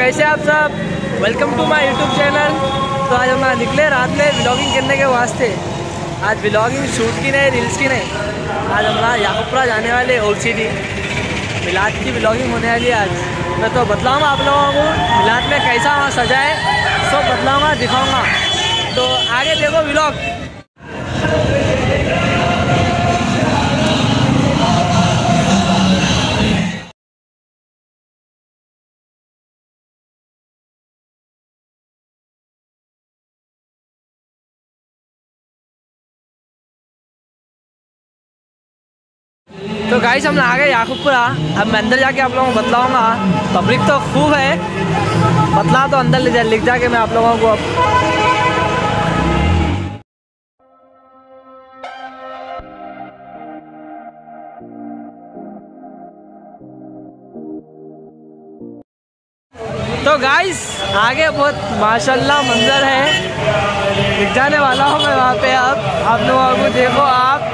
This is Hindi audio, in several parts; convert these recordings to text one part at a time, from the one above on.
कैसे आप सब, welcome to my YouTube channel. तो आज हम निकले रात में व्लॉगिंग करने के वास्ते। आज व्लॉगिंग शूट की नहीं, रील्स की नहीं, आज हम याकूबपुरा जाने वाले ओसीडी मिलाद की व्लॉगिंग होने वाली है। आज मैं तो बतलाऊँगा आप लोगों को मिलाद में कैसा वहाँ सजा है, सब बतलाऊँगा, दिखाऊँगा। तो आगे देखो व्लॉग। तो गाइस हम आ गए याकूबपुरा। अब मैं अंदर जाके आप लोगों को बतलाऊँगा। पब्लिक तो खूब है, बतला तो अंदर लिख जाके मैं आप लोगों को अब। तो गाइस आगे बहुत माशाल्लाह मंजर है, दिख जाने वाला हूँ मैं वहाँ पे। अब आप लोगों को देखो, आप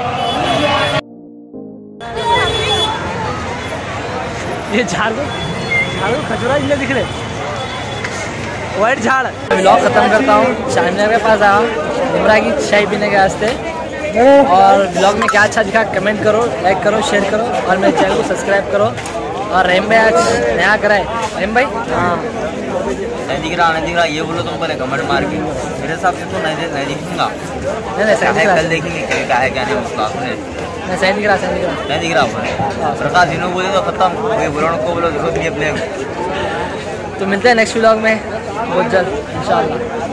ये झाड़ खजूरा इतने दिख रहे, वाइट झाड़। व्लॉग ख़त्म करता हूँ। शानदार के पास आया इमरा की चाय पीने के वास्ते। और व्लॉग में क्या अच्छा दिखा कमेंट करो, लाइक करो, शेयर करो और मेरे चैनल को सब्सक्राइब करो। और रहीम भाई आज नया कराए। रहीम भाई हाँ नहीं दिख रहा ये बोलो तुम पहले कमेंट मार के। मेरे हिसाब से तो नहीं दिखूंगा। नहीं कल देखेंगे क्या है क्या नहीं उसका। सही दिख रहा नहीं दिख रहा प्रकाश इन्हों बोले तो खत्म, कोई बोलो को बोलो देखो अपने। तो मिलते हैं नेक्स्ट व्लॉग में बहुत जल्द इंशाल्लाह।